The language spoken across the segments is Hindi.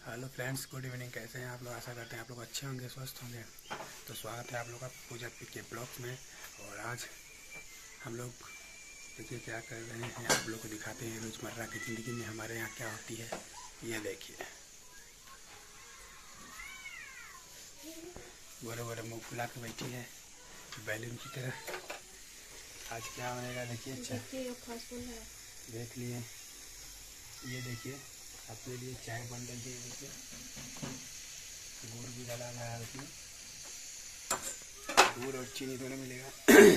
Hello friends, good evening. कैसे हैं आप लोग? आशा करते हैं आप लोग अच्छे होंगे, स्वस्थ होंगे। तो स्वागत है आप लोग का पूजा के ब्लॉग में। और आज हम लोग देखिए क्या कर रहे हैं, आप लोग को दिखाते हैं रोज़मर्रा की ज़िंदगी में हमारे यहाँ क्या होती है। ये देखिए गोरे गोरे मुँह फुला के बैठी है बैलून की तरह। आज क्या बनेगा देखिए, देख लिए। ये देखिए अपने लिए चाय बन रही है। देखिए गुड़ भी डाला गया है उसमें, गुड़ और चीनी दोनों मिलेगा।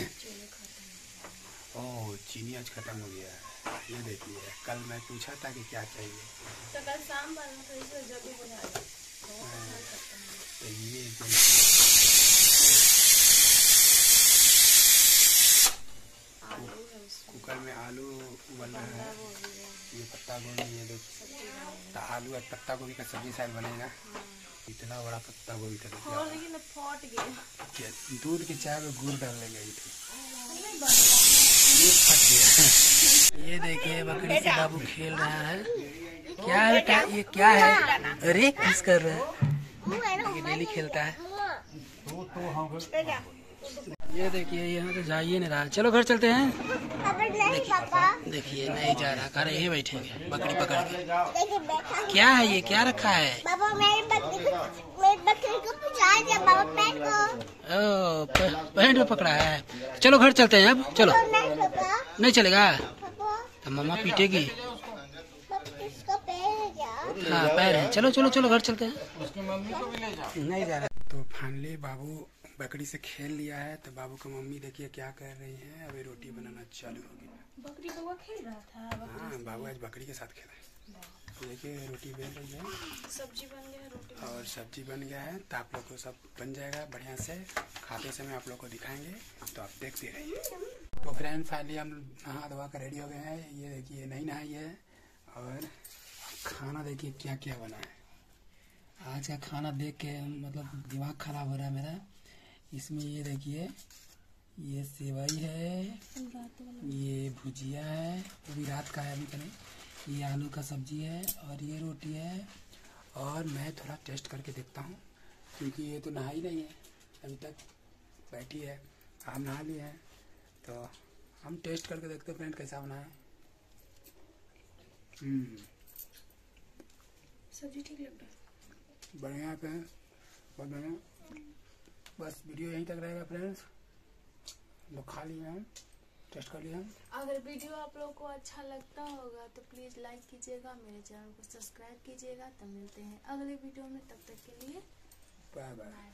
ओह, चीनी आज खत्म हो गया है। ये देखिए, कल मैं पूछा था कि क्या चाहिए तो कल शाम बनना तो इसे जल्दी बना दो। तो ये कुकर में आलू उबल रहा है। ये पत्ता गोभी, ये देखिए तो आलू और पत्ता गोभी का सब्जी शायद बनेगा। इतना बड़ा पत्ता गोभी था, फट गया। दूध की चाय में गुड़ डालने गई थी, फट गया। ये देखिए बकरी से बाबू खेल रहा है। क्या है बेटा, ये क्या है? अरे किस कर रहा है? ये डेली खेलता है। ये देखिए यहाँ तो जाइए नहीं रहा। चलो घर चलते हैं। देखिए नहीं जा रहा, घर यहीं बैठेंगे बकरी पकड़ के। क्या है ये, क्या रखा है? ओह, पैंट में पकड़ा है। चलो घर चलते हैं अब। चलो नहीं चलेगा तो मम्मा पीटेगी। हाँ पैर है। चलो चलो चलो घर चलते हैं। उसकी मम्मी को भी ले जाओ। नहीं जा रहा। तो फाइनली बाबू बकरी से खेल लिया है। तो बाबू की मम्मी देखिए क्या कर रही है, अभी रोटी बनाना चालू हो गया। बकरी बउआ खेल रहा था। हाँ बाबू आज बकरी के साथ खेला है। देखिए रोटी बेल रही है, सब्जी बन गया, रोटी और सब्जी बन गया है। तो आप लोग को सब बन जाएगा बढ़िया से, खाते समय आप लोग को दिखाएंगे, तो आप देखते रहिए। तो फ्रेंड फाइनली हम नहा धोवा कर रेडी हो गए हैं। ये देखिए नहीं नहाई है। और खाना देखिए क्या क्या बना है। आज का खाना देख के मतलब दिमाग खराब हो रहा है मेरा। इसमें ये देखिए, ये सेवई है, ये भुजिया है, वो भी रात का है अभी करें। ये आलू का सब्जी है और ये रोटी है। और मैं थोड़ा टेस्ट करके देखता हूँ, क्योंकि ये तो नहाई नहीं है अभी तक, बैठी है। हम नहा लिए हैं तो हम टेस्ट करके देखते हैं फ्रेंड कैसा बना है। सब्जी ठीक लग रहा है, बढ़िया पे बहुत बढ़िया। बस वीडियो यहीं तक रहेगा फ्रेंड्स। लोग खा लिए हैं, टेस्ट कर लिया हैं। अगर वीडियो आप लोग को अच्छा लगता होगा तो प्लीज लाइक कीजिएगा, मेरे चैनल को सब्सक्राइब कीजिएगा। तब मिलते हैं अगले वीडियो में, तब तक के लिए बाय बाय।